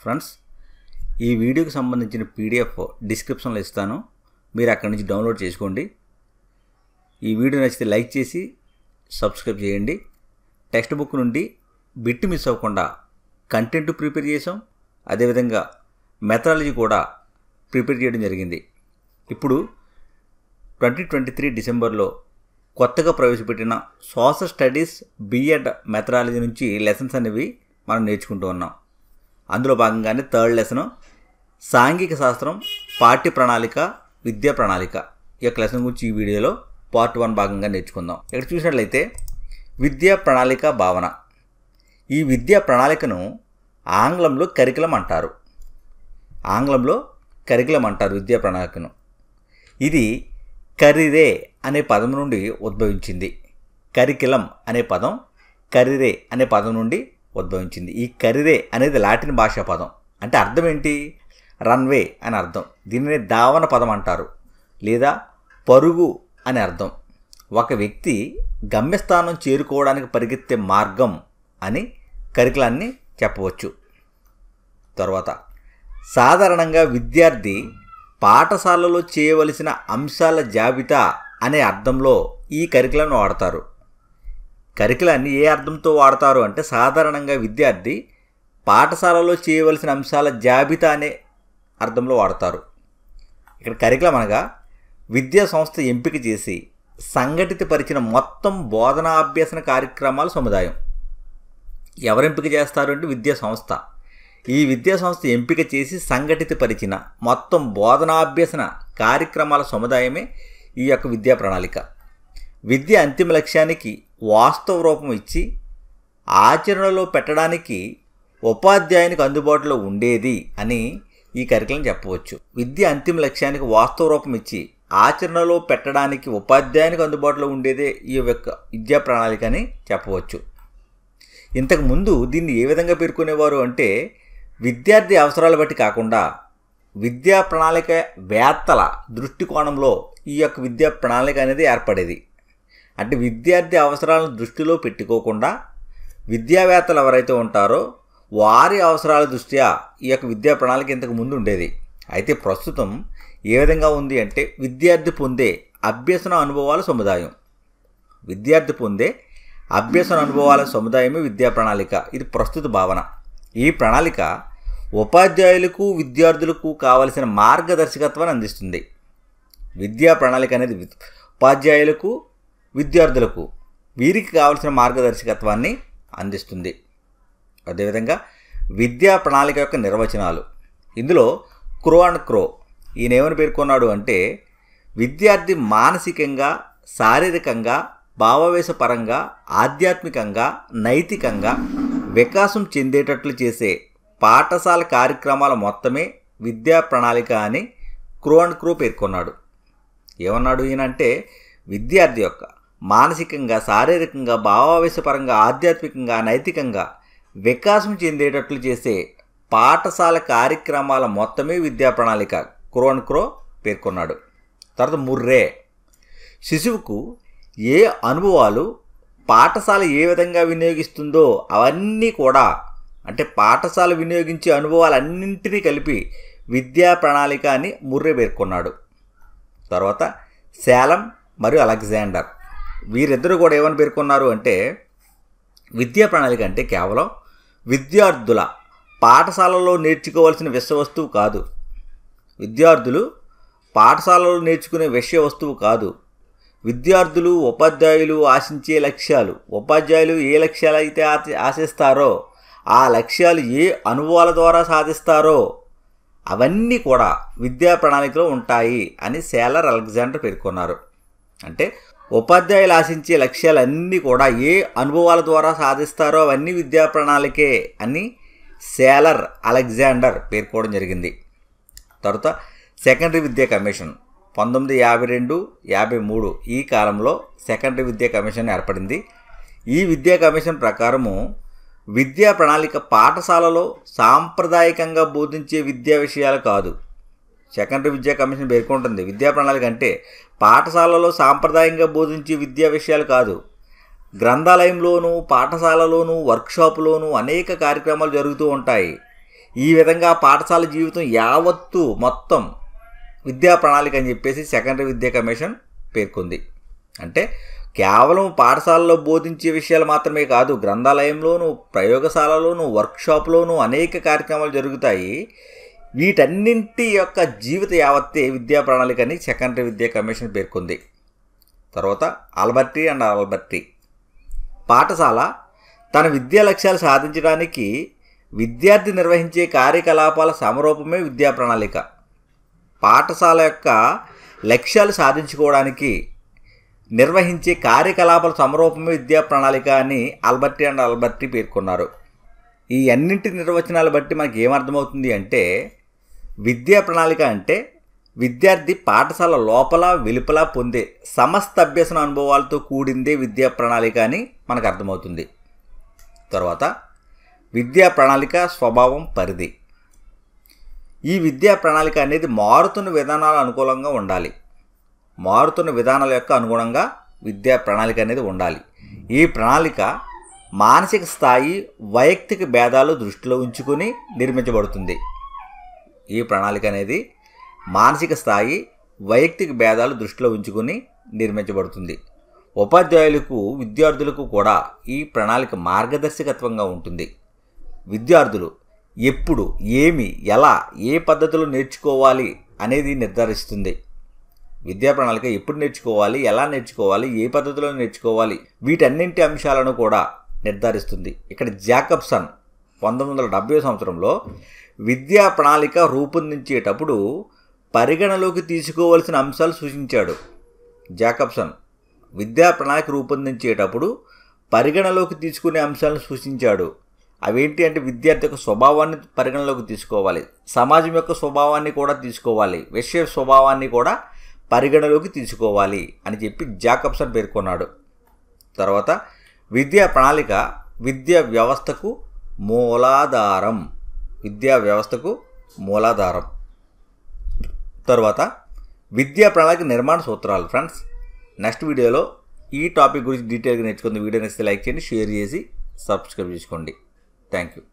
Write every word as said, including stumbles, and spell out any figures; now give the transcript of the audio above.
Friends, ఈ వీడియోకి సంబంధించిన పీడిఎఫ్ డిస్క్రిప్షన్లో ఇస్తాను, మీరు అక్కడి నుంచి డౌన్లోడ్ చేసుకోండి. ఈ వీడియో నచ్చితే లైక్ చేసి సబ్స్క్రైబ్ చేయండి. టెక్స్ట్ బుక్ నుండి బిట్ మిస్ అవ్వకుండా కంటెంట్ ప్రిపేర్ చేసాం, అదేవిధంగా మెథడాలజీ కూడా ప్రిపేర్ చేయడం జరిగింది. ఇప్పుడు ట్వంటీ ట్వంటీ త్రీ డిసెంబర్లో కొత్తగా ప్రవేశపెట్టిన సోషల్ స్టడీస్ బిఎడ్ మెథడాలజీ నుంచి లెసన్స్ అనేవి మనం నేర్చుకుంటూ ఉన్నాం. అందులో భాగంగానే థర్డ్ లెసన్ సాంఘిక శాస్త్రం పాఠ్య ప్రణాళిక విద్యా ప్రణాళిక ఈ యొక్క లెసన్ గురించి ఈ వీడియోలో పార్ట్ వన్ భాగంగా నేర్చుకుందాం. ఇక్కడ చూసినట్లయితే విద్యా ప్రణాళిక భావన. ఈ విద్యా ప్రణాళికను ఆంగ్లంలో కరికులం అంటారు. ఆంగ్లంలో కరికులం అంటారు విద్యా ప్రణాళికను. ఇది కరిరే అనే పదం నుండి ఉద్భవించింది. కరికులం అనే పదం కరిరే అనే పదం నుండి ఉద్భవించింది. ఈ కరిరే అనేది లాటిన్ భాషా పదం. అంటే అర్థం ఏంటి? రన్వే అని అర్థం. దీనిని దావన పదం అంటారు, లేదా పరుగు అని అర్థం. ఒక వ్యక్తి గమ్యస్థానం చేరుకోవడానికి పరిగెత్తే మార్గం అని కరికులాన్ని చెప్పవచ్చు. తర్వాత సాధారణంగా విద్యార్థి పాఠశాలలో చేయవలసిన అంశాల జాబితా అనే అర్థంలో ఈ కరికులాన్ని వాడతారు. కరికులాన్ని ఏ అర్థంతో వాడతారు అంటే సాధారణంగా విద్యార్థి పాఠశాలలో చేయవలసిన అంశాల జాబితా అనే అర్థంలో వాడతారు. ఇక్కడ కరికులం అనగా విద్యా సంస్థ ఎంపిక చేసి సంఘటితపరిచిన మొత్తం బోధనా అభ్యసన కార్యక్రమాల సముదాయం. ఎవరు ఎంపిక చేస్తారు అంటే విద్యా సంస్థ. ఈ విద్యా సంస్థ ఎంపిక చేసి సంఘటితపరిచిన మొత్తం బోధనాభ్యసన కార్యక్రమాల సముదాయమే ఈ యొక్క విద్యా ప్రణాళిక. విద్య అంతిమ లక్ష్యానికి వాస్తవ రూపం ఇచ్చి ఆచరణలో పెట్టడానికి ఉపాధ్యాయునికి అందుబాటులో ఉండేది అని ఈ కరికులం చెప్పవచ్చు. విద్య అంతిమ లక్ష్యానికి వాస్తవ రూపం ఇచ్చి ఆచరణలో పెట్టడానికి ఉపాధ్యాయునికి అందుబాటులో ఉండేదే ఈ యొక్క విద్యా ప్రణాళిక అని చెప్పవచ్చు. ఇంతకుముందు దీన్ని ఏ విధంగా పేర్కొనేవారు అంటే విద్యార్థి అవసరాలు బట్టి కాకుండా విద్యా ప్రణాళిక వేత్తల దృష్టికోణంలో ఈ యొక్క విద్యా ప్రణాళిక అనేది ఏర్పడేది. అంటే విద్యార్థి అవసరాలను దృష్టిలో పెట్టుకోకుండా విద్యావేత్తలు ఎవరైతే ఉంటారో వారి అవసరాల దృష్ట్యా ఈ యొక్క విద్యా ప్రణాళిక ఇంతకు ముందు ఉండేది. అయితే ప్రస్తుతం ఏ విధంగా ఉంది అంటే విద్యార్థి పొందే అభ్యసన అనుభవాల సముదాయం. విద్యార్థి పొందే అభ్యసన అనుభవాల సముదాయమే విద్యా ప్రణాళిక. ఇది ప్రస్తుత భావన. ఈ ప్రణాళిక ఉపాధ్యాయులకు విద్యార్థులకు కావలసిన మార్గదర్శకత్వాన్ని అందిస్తుంది. విద్యా ప్రణాళిక అనేది ఉపాధ్యాయులకు విద్యార్థులకు వీరికి కావలసిన మార్గదర్శకత్వాన్ని అందిస్తుంది. అదేవిధంగా విద్యా ప్రణాళిక యొక్క నిర్వచనాలు. ఇందులో క్రో అండ్ క్రో ఈయన ఏమని పేర్కొన్నాడు అంటే విద్యార్థి మానసికంగా, శారీరకంగా, భావావేశపరంగా, ఆధ్యాత్మికంగా, నైతికంగా వికాసం చెందేటట్లు చేసే పాఠశాల కార్యక్రమాల మొత్తమే విద్యా ప్రణాళిక అని క్రో అండ్ క్రో పేర్కొన్నాడు. ఏమన్నాడు ఈయన అంటే విద్యార్థి యొక్క మానసికంగా, శారీరకంగా, భావావేశపరంగా, ఆధ్యాత్మికంగా, నైతికంగా వికాసం చెందేటట్లు చేసే పాఠశాల కార్యక్రమాల మొత్తమే విద్యా ప్రణాళిక క్రో అండ్ క్రో పేర్కొన్నాడు. తర్వాత ముర్రే శిశువుకు ఏ అనుభవాలు పాఠశాల ఏ విధంగా వినియోగిస్తుందో అవన్నీ కూడా, అంటే పాఠశాల వినియోగించే అనుభవాలన్నింటినీ కలిపి విద్యా ప్రణాళిక అని ముర్రే పేర్కొన్నాడు. తర్వాత శాలం మరియు అలెగ్జాండర్ వీరిద్దరూ కూడా ఏమని పేర్కొన్నారు అంటే విద్యా ప్రణాళిక అంటే కేవలం విద్యార్థుల పాఠశాలలో నేర్చుకోవాల్సిన విషయ వస్తువు కాదు. విద్యార్థులు పాఠశాలలో నేర్చుకునే విషయ వస్తువు కాదు. విద్యార్థులు ఉపాధ్యాయులు ఆశించే లక్ష్యాలు, ఉపాధ్యాయులు ఏ లక్ష్యాలు అయితే ఆశిస్తారో ఆ లక్ష్యాలు ఏ అనుభవాల ద్వారా సాధిస్తారో అవన్నీ కూడా విద్యా ప్రణాళికలో ఉంటాయి అని శాలర్ అలెగ్జాండర్ పేర్కొన్నారు. అంటే ఉపాధ్యాయులు ఆశించే లక్ష్యాలన్నీ కూడా ఏ అనుభవాల ద్వారా సాధిస్తారో అవన్నీ విద్యా ప్రణాళికే అని శాలర్ అలెగ్జాండర్ పేర్కోవడం జరిగింది. తర్వాత సెకండరీ విద్యా కమిషన్ పంతొమ్మిది యాభై రెండు యాభై మూడు ఈ కాలంలో సెకండరీ విద్యా కమిషన్ ఏర్పడింది. ఈ విద్యా కమిషన్ ప్రకారము విద్యా ప్రణాళిక పాఠశాలలో సాంప్రదాయకంగా బోధించే విద్యా విషయాలు కాదు. సెకండరీ విద్యా కమిషన్ పేర్కొంటుంది విద్యా ప్రణాళిక అంటే పాఠశాలలో సాంప్రదాయంగా బోధించే విద్యా విషయాలు కాదు. గ్రంథాలయంలోనూ పాఠశాలలోనూ వర్క్షాపులోనూ అనేక కార్యక్రమాలు జరుగుతూ ఉంటాయి. ఈ విధంగా పాఠశాల జీవితం యావత్తు మొత్తం విద్యా ప్రణాళిక అని చెప్పేసి సెకండరీ విద్యా కమిషన్ పేర్కొంది. అంటే కేవలం పాఠశాలలో బోధించే విషయాలు మాత్రమే కాదు, గ్రంథాలయంలోనూ ప్రయోగశాలలోనూ వర్క్షాప్లోనూ అనేక కార్యక్రమాలు జరుగుతాయి. వీటన్నింటి యొక్క జీవిత యావత్తే విద్యా ప్రణాళిక అని సెకండరీ విద్యా కమిషన్ పేర్కొంది. తర్వాత ఆల్బర్టీ అండ్ ఆల్బర్టీ పాఠశాల తన విద్యా లక్ష్యాలు సాధించడానికి విద్యార్థి నిర్వహించే కార్యకలాపాల సమరూపమే విద్యా ప్రణాళిక. పాఠశాల యొక్క లక్ష్యాలు సాధించుకోవడానికి నిర్వహించే కార్యకలాపాల సమరూపమే విద్యా ప్రణాళిక అని ఆల్బర్టీ అండ్ ఆల్బర్టీ పేర్కొన్నారు. ఈ అన్నింటి నిర్వచనాలు బట్టి మనకి ఏమర్థమవుతుంది అంటే, విద్యా ప్రణాళిక అంటే విద్యార్థి పాఠశాల లోపల వెలుపల పొందే సమస్త అభ్యసన అనుభవాలతో కూడిందే విద్యా ప్రణాళిక అని మనకు అర్థమవుతుంది. తర్వాత విద్యా ప్రణాళిక స్వభావం పరిధి. ఈ విద్యా ప్రణాళిక అనేది మారుతున్న విధానాల అనుకూలంగా ఉండాలి. మారుతున్న విధానాల యొక్క అనుగుణంగా విద్యా ప్రణాళిక అనేది ఉండాలి. ఈ ప్రణాళిక మానసిక స్థాయి వైయక్తిక భేదాలు దృష్టిలో ఉంచుకుని నిర్మించబడుతుంది. ఈ ప్రణాళిక అనేది మానసిక స్థాయి వైయక్తిక భేదాలు దృష్టిలో ఉంచుకుని నిర్మించబడుతుంది. ఉపాధ్యాయులకు విద్యార్థులకు కూడా ఈ ప్రణాళిక మార్గదర్శకత్వంగా ఉంటుంది. విద్యార్థులు ఎప్పుడు ఏమి ఎలా ఏ పద్ధతిలో నేర్చుకోవాలి అనేది నిర్ధారిస్తుంది. విద్యా ప్రణాళిక ఎప్పుడు నేర్చుకోవాలి, ఎలా నేర్చుకోవాలి, ఏ పద్ధతిలో నేర్చుకోవాలి, వీటన్నింటి అంశాలను కూడా నిర్ధారిస్తుంది. ఇక్కడ జాకబ్సన్ పంతొమ్మిది వందల డెబ్బై సంవత్సరంలో విద్యా ప్రణాళిక రూపొందించేటప్పుడు పరిగణలోకి తీసుకోవాల్సిన అంశాలు సూచించాడు. జాకబ్సన్ విద్యా ప్రణాళిక రూపొందించేటప్పుడు పరిగణలోకి తీసుకునే అంశాలను సూచించాడు. అవేంటి అంటే విద్యార్థి యొక్క స్వభావాన్ని పరిగణలోకి తీసుకోవాలి, సమాజం యొక్క స్వభావాన్ని కూడా తీసుకోవాలి, విషయ స్వభావాన్ని కూడా పరిగణలోకి తీసుకోవాలి అని చెప్పి జాకబ్సన్ పేర్కొన్నాడు. తర్వాత విద్యా ప్రణాళిక విద్యా వ్యవస్థకు మూలాధారం. విద్యా వ్యవస్థకు మూలాధారం. తర్వాత విద్యా ప్రణాళిక నిర్మాణ సూత్రాలు. ఫ్రెండ్స్, నెక్స్ట్ వీడియోలో ఈ టాపిక్ గురించి డీటెయిల్గా నేర్చుకుంది. వీడియో నచ్చితే లైక్ చేయండి, షేర్ చేసి సబ్స్క్రైబ్ చేసుకోండి. Thank you.